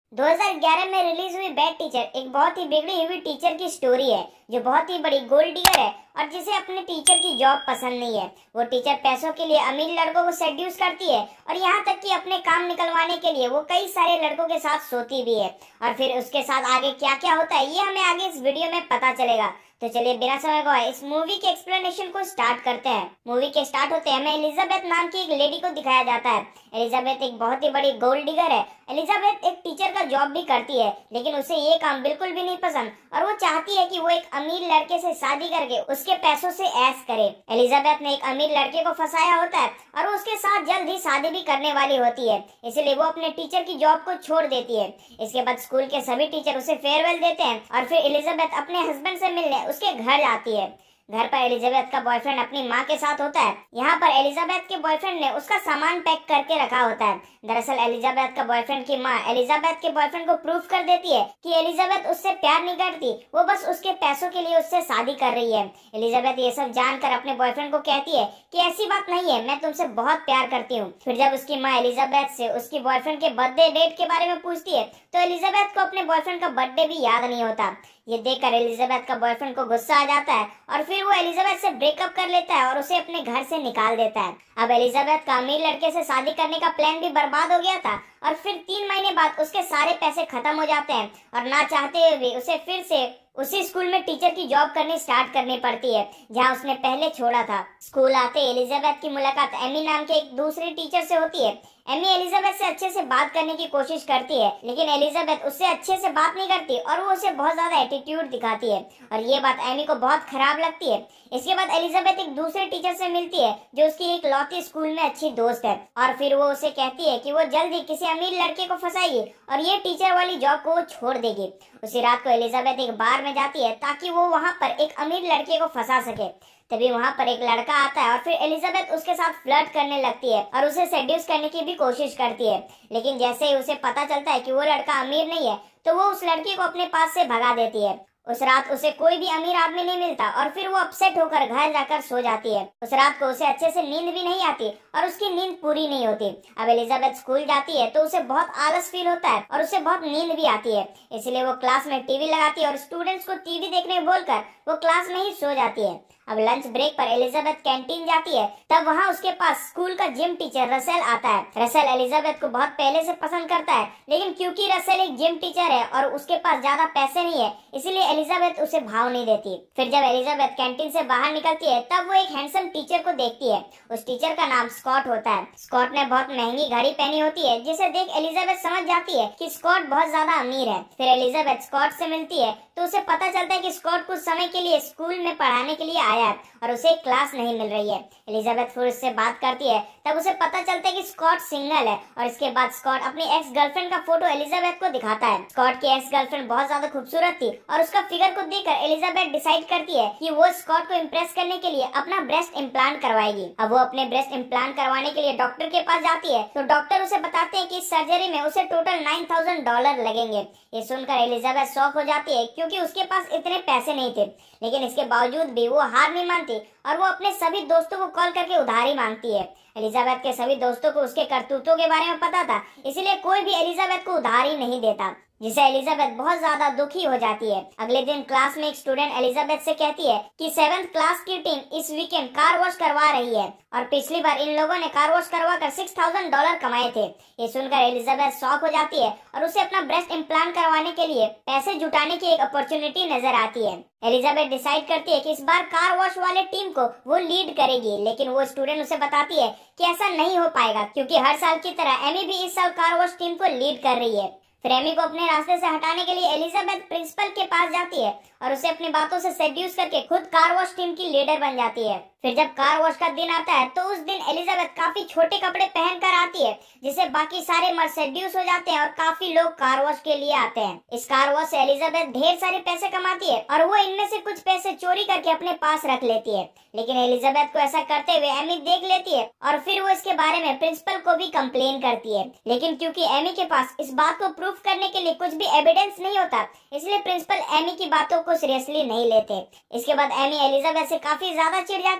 2011 में रिलीज हुई bad teacher एक बहुत ही बिगड़ी हुई टीचर की स्टोरी है जो बहुत ही बड़ी गोल्ड डिगर है और जिसे अपने टीचर की जॉब पसंद नहीं है। वो टीचर पैसों के लिए अमीर लड़कों को सेड्यूस करती है और यहाँ तक कि अपने काम निकलवाने के लिए वो कई सारे लड़कों के साथ सोती भी है। और फिर उसके साथ आगे क्या क्या होता है ये हमें आगे इस वीडियो में पता चलेगा। तो चलिए बिना समय गवाए इस मूवी के एक्सप्लेनेशन को स्टार्ट करते हैं। मूवी के स्टार्ट होते हमें एलिजाबेथ नाम की एक लेडी को दिखाया जाता है। एलिजाबेथ एक बहुत ही बड़ी गोल्ड डिगर है। एलिजाबेथ एक टीचर का जॉब भी करती है लेकिन उसे ये काम बिल्कुल भी नहीं पसंद और वो चाहती है कि वो एक अमीर लड़के से शादी करके उसके पैसों से ऐश करे। एलिजाबेथ ने एक अमीर लड़के को फंसाया होता है और वो उसके साथ जल्द ही शादी भी करने वाली होती है, इसलिए वो अपने टीचर की जॉब को छोड़ देती है। इसके बाद स्कूल के सभी टीचर उसे फेयरवेल देते हैं और फिर एलिजाबेथ अपने हस्बैंड से मिलने उसके घर जाती है। घर पर एलिजाबेथ का बॉयफ्रेंड अपनी माँ के साथ होता है। यहाँ पर एलिजाबेथ के बॉयफ्रेंड ने उसका सामान पैक करके रखा होता है। दरअसल एलिजाबेथ का बॉयफ्रेंड की माँ एलिजाबेथ के बॉयफ्रेंड को प्रूफ कर देती है कि एलिजाबेथ उससे प्यार नहीं करती, वो बस उसके पैसों के लिए उससे शादी कर रही है। एलिजाबेथ ये सब जानकर अपने बॉयफ्रेंड को कहती है कि ऐसी बात नहीं है, मैं तुमसे बहुत प्यार करती हूँ। फिर जब उसकी माँ एलिजाबेथ से उसकी बॉयफ्रेंड के बर्थडे डेट के बारे में पूछती है तो एलिजाबेथ को अपने बॉयफ्रेंड का बर्थडे भी याद नहीं होता। ये देखकर एलिजाबेथ का बॉयफ्रेंड को गुस्सा आ जाता है और फिर वो एलिजाबेथ से ब्रेकअप कर लेता है और उसे अपने घर से निकाल देता है। अब एलिजाबेथ का अमीर लड़के से शादी करने का प्लान भी बर्बाद हो गया था और फिर 3 महीने बाद उसके सारे पैसे खत्म हो जाते हैं और ना चाहते हुए भी उसे फिर से उसी स्कूल में टीचर की जॉब करनी स्टार्ट करनी पड़ती है जहां उसने पहले छोड़ा था। स्कूल आते एलिजाबेथ की मुलाकात एमी नाम के एक दूसरे टीचर से होती है। एमी एलिजाबेथ से अच्छे से बात करने की कोशिश करती है लेकिन एलिजाबेथ उससे अच्छे से बात नहीं करती और वो उसे बहुत ज्यादा एटीट्यूड दिखाती है और ये बात एमी को बहुत खराब लगती है। इसके बाद एलिजाबेथ एक दूसरे टीचर से मिलती है जो उसकी एक लौती स्कूल में अच्छी दोस्त है और फिर वो उसे कहती है कि वो जल्द ही किसी अमीर लड़के को फंसाएगी और ये टीचर वाली जॉब को वो छोड़ देगी। उसी रात को एलिजाबेथ एक बार में जाती है ताकि वो वहाँ पर एक अमीर लड़के को फंसा सके। तभी वहाँ पर एक लड़का आता है और फिर एलिजाबेथ उसके साथ फ्लर्ट करने लगती है और उसे सेड्यूस करने की भी कोशिश करती है, लेकिन जैसे ही उसे पता चलता है कि वो लड़का अमीर नहीं है तो वो उस लड़के को अपने पास से भगा देती है। उस रात उसे कोई भी अमीर आदमी नहीं मिलता और फिर वो अपसेट होकर घर जाकर सो जाती है। उस रात को उसे अच्छे से नींद भी नहीं आती और उसकी नींद पूरी नहीं होती। अब एलिजाबेथ स्कूल जाती है तो उसे बहुत आलस फील होता है और उसे बहुत नींद भी आती है, इसलिए वो क्लास में टीवी लगाती है और स्टूडेंट्स को टीवी देखने बोलकर वो क्लास में ही सो जाती है। अब लंच ब्रेक पर एलिजाबेथ कैंटीन जाती है, तब वहाँ उसके पास स्कूल का जिम टीचर रसेल आता है। रसेल एलिजाबेथ को बहुत पहले से पसंद करता है लेकिन क्योंकि रसेल एक जिम टीचर है और उसके पास ज्यादा पैसे नहीं है इसलिए एलिजाबेथ उसे भाव नहीं देती। फिर जब एलिजाबेथ कैंटीन से बाहर निकलती है तब वो एक हैंडसम टीचर को देखती है। उस टीचर का नाम स्कॉट होता है। स्कॉट ने बहुत महंगी घड़ी पहनी होती है जिसे देख एलिजाबेथ समझ जाती है कि स्कॉट बहुत ज्यादा अमीर है। फिर एलिजाबेथ स्कॉट से मिलती है तो उसे पता चलता है कि स्कॉट कुछ समय के लिए स्कूल में पढ़ाने के लिए आया है और उसे क्लास नहीं मिल रही है। एलिजाबेथ फिर उससे बात करती है तब उसे पता चलता है कि स्कॉट सिंगल है और इसके बाद स्कॉट अपनी एक्स गर्लफ्रेंड का फोटो एलिजाबेथ को दिखाता है। स्कॉट की एक्स गर्लफ्रेंड बहुत ज्यादा खूबसूरत थी और उसका फिगर को देखकर एलिजाबेथ डिसाइड करती है कि वो स्कॉट को इम्प्रेस करने के लिए अपना ब्रेस्ट इम्प्लांट करवाएगी। अब वो अपने ब्रेस्ट इम्प्लांट करवाने के लिए डॉक्टर के पास जाती है तो डॉक्टर उसे बताते हैं कि इस सर्जरी में उसे टोटल $9,000 लगेंगे। ये सुनकर एलिजाबेथ शॉक हो जाती है क्योंकि उसके पास इतने पैसे नहीं थे, लेकिन इसके बावजूद भी वो हार नहीं मानती और वो अपने सभी दोस्तों को कॉल करके उधारी मांगती है। एलिजाबेथ के सभी दोस्तों को उसके करतूतों के बारे में पता था, इसलिए कोई भी एलिजाबेथ को उधारी नहीं देता, जिससे एलिजाबेथ बहुत ज्यादा दुखी हो जाती है। अगले दिन क्लास में एक स्टूडेंट एलिजाबेथ से कहती है कि 7th क्लास की टीम इस वीकेंड कार वॉश करवा रही है और पिछली बार इन लोगों ने कार वॉश करवाकर $6,000 कमाए थे। ये सुनकर एलिजाबेथ शॉक हो जाती है और उसे अपना ब्रेस्ट इम्प्लांट करवाने के लिए पैसे जुटाने की एक अपॉर्चुनिटी नजर आती है। एलिजाबेथ डिसाइड करती है कि इस बार कार वॉश वाले टीम को वो लीड करेगी, लेकिन वो स्टूडेंट उसे बताती है कि ऐसा नहीं हो पाएगा क्योंकि हर साल की तरह एमी भी इस साल कार वॉश टीम को लीड कर रही है। फिर एमी को अपने रास्ते से हटाने के लिए एलिजाबेथ प्रिंसिपल के पास जाती है और उसे अपनी बातों से सेड्यूस करके खुद कार वॉश टीम की लीडर बन जाती है। फिर जब कार वॉश का दिन आता है तो उस दिन एलिजाबेथ काफी छोटे कपड़े पहनकर आती है जिससे बाकी सारे मर्द सेड्यूस हो जाते हैं और काफी लोग कार वॉश के लिए आते हैं। इस कार वॉश से एलिजाबेथ ढेर सारे पैसे कमाती है और वो इनमें से कुछ पैसे चोरी करके अपने पास रख लेती है, लेकिन एलिजाबेथ को ऐसा करते हुए एमी देख लेती है और फिर वो इसके बारे में प्रिंसिपल को भी कंप्लेन करती है, लेकिन क्योंकि एमी के पास इस बात को प्रूफ करने के लिए कुछ भी एविडेंस नहीं होता इसलिए प्रिंसिपल एमी की बातों को सीरियसली नहीं लेते। इसके बाद एमी एलिजाबेथ से काफी ज्यादा चिढ़ जाती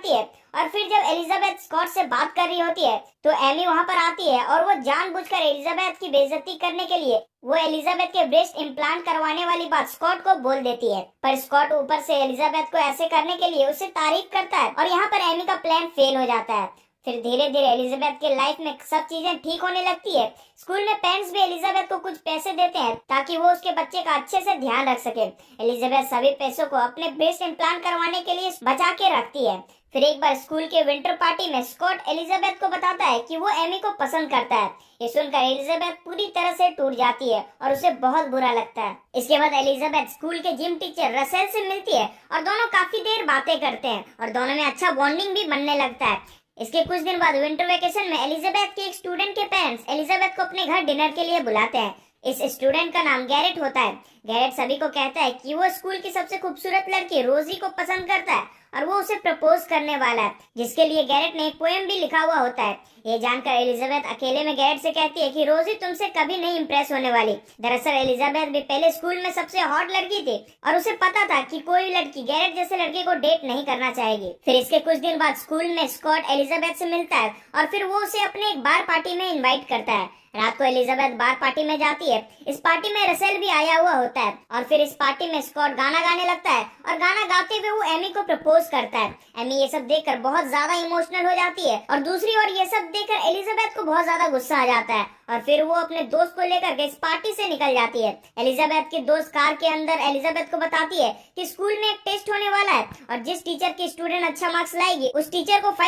होती है और फिर जब एलिजाबेथ स्कॉट से बात कर रही होती है तो एमी वहां पर आती है और वो जानबूझकर एलिजाबेथ की बेइज्जती करने के लिए वो एलिजाबेथ के ब्रेस्ट इम्प्लांट करवाने वाली बात स्कॉट को बोल देती है। पर स्कॉट ऊपर से एलिजाबेथ को ऐसे करने के लिए उससे तारीफ करता है और यहाँ पर एमी का प्लान फेल हो जाता है। फिर धीरे धीरे एलिजाबेथ के लाइफ में सब चीजें ठीक होने लगती है। स्कूल में पेरेंट्स भी एलिजाबेथ को कुछ पैसे देते हैं ताकि वो उसके बच्चे का अच्छे से ध्यान रख सके। एलिजाबेथ सभी पैसों को अपने ब्रेस्ट इम्प्लांट करवाने के लिए बचा के रखती है। फिर एक बार स्कूल के विंटर पार्टी में स्कॉट एलिजाबेथ को बताता है कि वो एमी को पसंद करता है। ये सुनकर एलिजाबेथ पूरी तरह से टूट जाती है और उसे बहुत बुरा लगता है। इसके बाद एलिजाबेथ स्कूल के जिम टीचर रसेल से मिलती है और दोनों काफी देर बातें करते हैं और दोनों में अच्छा बॉन्डिंग भी बनने लगता है। इसके कुछ दिन बाद विंटर वेकेशन में एलिजाबेथ के एक स्टूडेंट के पेरेंट्स एलिजाबेथ को अपने घर डिनर के लिए बुलाते हैं। इस स्टूडेंट का नाम गैरेट होता है। गैरेट सभी को कहता है कि वो स्कूल की सबसे खूबसूरत लड़की रोजी को पसंद करता है और वो उसे प्रपोज करने वाला है, जिसके लिए गैरेट ने एक पोएम भी लिखा हुआ होता है। ये जानकर एलिजाबेथ अकेले में गैरेट से कहती है कि रोजी तुमसे कभी नहीं इम्प्रेस होने वाली। दरअसल एलिजाबेथ भी पहले स्कूल में सबसे हॉट लड़की थी और उसे पता था कि कोई भी लड़की गैरेट जैसे लड़के को डेट नहीं करना चाहेगी। फिर इसके कुछ दिन बाद स्कूल में स्कॉट एलिजाबेथ से मिलता है और फिर वो उसे अपने एक बार पार्टी में इन्वाइट करता है। रात को एलिजाबेथ बार पार्टी में जाती है। इस पार्टी में रसेल भी आया हुआ होता है और फिर इस पार्टी में स्कॉट गाना गाने लगता है और गाना गाते हुए वो एमी को प्रपोज करता है। एमी ये सब देखकर बहुत ज्यादा इमोशनल हो जाती है और दूसरी ओर ये सब देखकर एलिजाबेथ को बहुत ज्यादा गुस्सा आ जाता है और फिर वो अपने दोस्त को लेकर के इस पार्टी से निकल जाती है। एलिजाबेथ की दोस्त कार के अंदर एलिजाबेथ को बताती है कि स्कूल में एक टेस्ट होने वाला है और जिस टीचर की स्टूडेंट अच्छा मार्क्स लाएगी उस टीचर को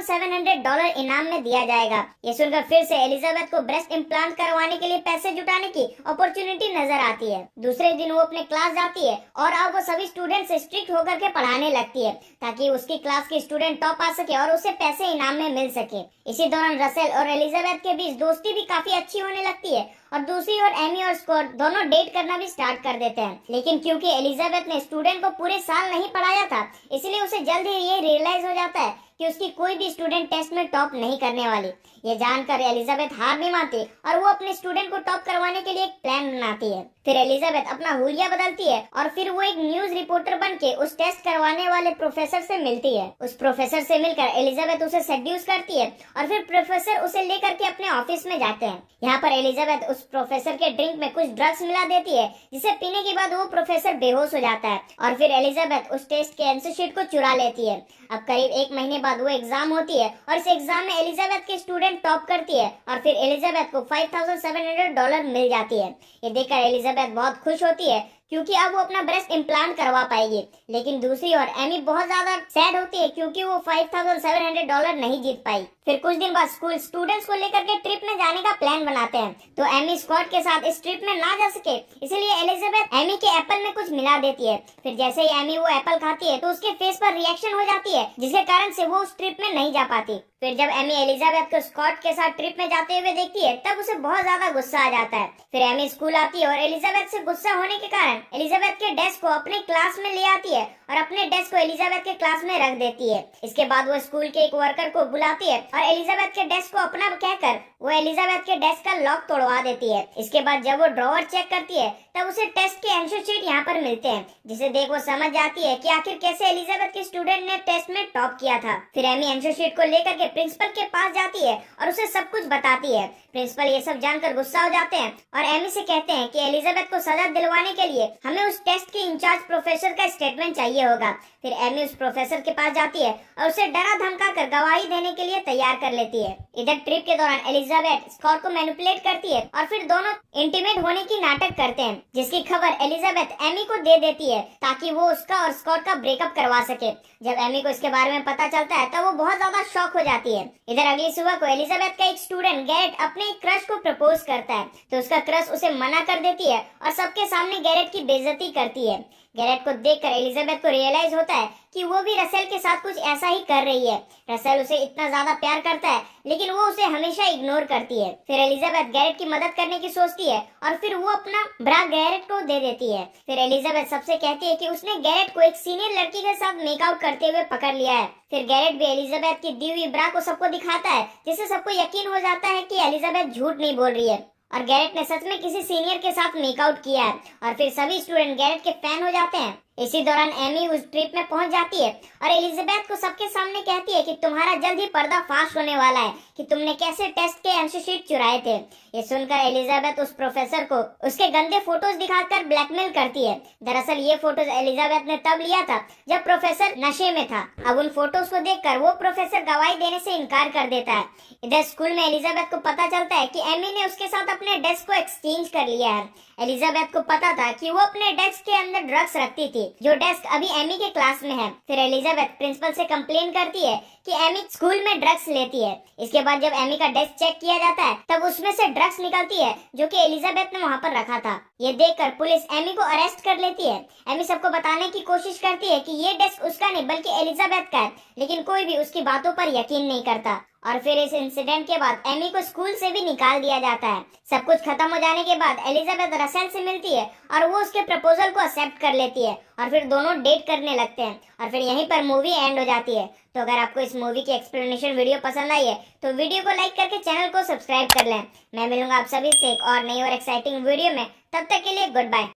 $5,700 इनाम में दिया जाएगा। ये सुनकर फिर से एलिजाबेथ को ब्रेस्ट इम्प्लांट करवाने के लिए पैसे जुटाने की अपॉर्चुनिटी नजर आती है। दूसरे दिन वो अपने क्लास जाती है और अब वो सभी स्टूडेंट से स्ट्रिक्ट होकर के पढ़ाने लगती है ताकि उसकी क्लास के स्टूडेंट टॉप आ सके और उसे पैसे इनाम में मिल सके। इसी दौरान रसेल और एलिजाबेथ के बीच दोस्ती भी काफी अच्छी होने लगती है और दूसरी ओर एमी और स्कॉट दोनों डेट करना भी स्टार्ट कर देते हैं। लेकिन क्योंकि एलिजाबेथ ने स्टूडेंट को पूरे साल नहीं पढ़ाया था इसलिए उसे जल्द ही ये रियलाइज हो जाता है कि उसकी कोई भी स्टूडेंट टेस्ट में टॉप नहीं करने वाली। ये जानकर एलिजाबेथ हार नहीं मानती और वो अपने स्टूडेंट को टॉप करवाने के लिए एक प्लान बनाती है। फिर एलिजाबेथ अपना हुलिया बदलती है और फिर वो एक न्यूज रिपोर्टर बनके उस टेस्ट करवाने वाले प्रोफेसर से मिलती है। उस प्रोफेसर से मिलकर एलिजाबेथ उसे सेड्यूस करती है और फिर प्रोफेसर उसे लेकर के अपने ऑफिस में जाते हैं। यहाँ पर एलिजाबेथ उस प्रोफेसर के ड्रिंक में कुछ ड्रग्स मिला देती है जिसे पीने के बाद वो प्रोफेसर बेहोश हो जाता है और फिर एलिजाबेथ उस टेस्ट के आंसर शीट को चुरा लेती है। अब करीब 1 महीने बाद वो एग्जाम होती है और इस एग्जाम में एलिजाबेथ की स्टूडेंट टॉप करती है और फिर एलिजाबेथ को $5,700 मिल जाती है। ये देखकर एलिजाबेथ बहुत खुश होती है क्योंकि अब वो अपना ब्रेस्ट इम्प्लांट करवा पाएगी। लेकिन दूसरी ओर एमी बहुत ज्यादा सैड होती है क्योंकि वो $5,700 नहीं जीत पाई। फिर कुछ दिन बाद स्कूल स्टूडेंट्स को लेकर के ट्रिप में जाने का प्लान बनाते हैं तो एमी स्कॉट के साथ इस ट्रिप में ना जा सके इसलिए एलिजाबेथ एमी के एप्पल में कुछ मिला देती है। फिर जैसे ही एमी वो एप्पल खाती है तो उसके फेस पर रिएक्शन हो जाती है जिसके कारण से वो उस ट्रिप में नहीं जा पाती। फिर जब एमी एलिजाबेथ को स्कॉट के साथ ट्रिप में जाते हुए देखती है तब उसे बहुत ज्यादा गुस्सा आ जाता है। फिर एमी स्कूल आती है और एलिजाबेथ से गुस्सा होने के कारण एलिजाबेथ के डेस्क को अपने क्लास में ले आती है और अपने डेस्क को एलिजाबेथ के क्लास में रख देती है। इसके बाद वो स्कूल के एक वर्कर को बुलाती है और एलिजाबेथ के डेस्क को अपना कहकर वो एलिजाबेथ के डेस्क का लॉक तोड़वा देती है। इसके बाद जब वो ड्रॉवर चेक करती है तब उसे टेस्ट के आंसर शीट यहाँ पर मिलते हैं जिसे देख वो समझ जाती है कि आखिर कैसे एलिजाबेथ के स्टूडेंट ने टेस्ट में टॉप किया था। फिर एमी आंसर शीट को लेकर के प्रिंसिपल के पास जाती है और उसे सब कुछ बताती है। प्रिंसिपल ये सब जानकर गुस्सा हो जाते हैं और एमी से कहते हैं कि एलिजाबेथ को सजा दिलवाने के लिए हमें उस टेस्ट के इंचार्ज प्रोफेसर का स्टेटमेंट चाहिए होगा। फिर एमी उस प्रोफेसर के पास जाती है और उसे डरा धमका कर गवाही देने के लिए तैयार कर लेती है। इधर ट्रिप के दौरान एलिजाबेथ स्कॉट को मैनिपुलेट करती है और फिर दोनों इंटीमेट होने की नाटक करते हैं जिसकी खबर एलिजाबेथ एमी को दे देती है ताकि वो उसका और स्कॉट का ब्रेकअप करवा सके। जब एमी को इसके बारे में पता चलता है तब वो बहुत ज्यादा शॉक हो जाती है। इधर अगली सुबह को एलिजाबेथ का एक स्टूडेंट गैरेट अपने एक क्रश को प्रपोज करता है तो उसका क्रश उसे मना कर देती है और सबके सामने गैरेट की बेइज्जती करती है। गैरेट को देखकर एलिजाबेथ को रियलाइज होता है कि वो भी रसेल के साथ कुछ ऐसा ही कर रही है। रसेल उसे इतना ज्यादा प्यार करता है लेकिन वो उसे हमेशा इग्नोर करती है। फिर एलिजाबेथ गैरेट की मदद करने की सोचती है और फिर वो अपना ब्रा गैरेट को दे देती है। फिर एलिजाबेथ सबसे कहती है कि उसने गैरेट को एक सीनियर लड़की के साथ मेकआउट करते हुए पकड़ लिया है। फिर गैरेट भी एलिजाबेथ की दी हुई ब्रा को सबको दिखाता है जिससे सबको यकीन हो जाता है कि एलिजाबेथ झूठ नहीं बोल रही है और गैरेट ने सच में किसी सीनियर के साथ मेकआउट किया है और फिर सभी स्टूडेंट गैरेट के फैन हो जाते हैं। इसी दौरान एमी उस ट्रिप में पहुंच जाती है और एलिजाबेथ को सबके सामने कहती है कि तुम्हारा जल्द ही पर्दाफाश होने वाला है कि तुमने कैसे टेस्ट के आंसर शीट चुराए थे। ये सुनकर एलिजाबेथ उस प्रोफेसर को उसके गंदे फोटोज दिखाकर ब्लैकमेल करती है। दरअसल ये फोटोज एलिजाबेथ ने तब लिया था जब प्रोफेसर नशे में था। अब उन फोटोज को देखकर वो प्रोफेसर गवाही देने से इनकार कर देता है। इधर स्कूल में एलिजाबेथ को पता चलता है कि एमी ने उसके साथ अपने डेस्क को एक्सचेंज कर लिया है। एलिजाबेथ को पता था कि वो अपने डेस्क के अंदर ड्रग्स रखती थी, जो डेस्क अभी एमी के क्लास में है। फिर एलिजाबेथ प्रिंसिपल से कंप्लेन करती है कि एमी स्कूल में ड्रग्स लेती है। इसके बाद जब एमी का डेस्क चेक किया जाता है तब उसमें से ड्रग्स निकलती है जो कि एलिजाबेथ ने वहाँ पर रखा था। ये देखकर पुलिस एमी को अरेस्ट कर लेती है। एमी सबको बताने की कोशिश करती है कि ये डेस्क उसका नहीं बल्कि एलिजाबेथ का है, लेकिन कोई भी उसकी बातों पर यकीन नहीं करता। और फिर इस इंसिडेंट के बाद एमी को स्कूल से भी निकाल दिया जाता है। सब कुछ खत्म हो जाने के बाद एलिजाबेथ रसेल से मिलती है और वो उसके प्रपोजल को एक्सेप्ट कर लेती है और फिर दोनों डेट करने लगते हैं और फिर यहीं पर मूवी एंड हो जाती है। तो अगर आपको इस मूवी की एक्सप्लेनेशन वीडियो पसंद आई है तो वीडियो को लाइक करके चैनल को सब्सक्राइब कर लें। मैं मिलूंगा आप सभी से एक और नई और एक्साइटिंग वीडियो में। तब तक के लिए गुड बाय।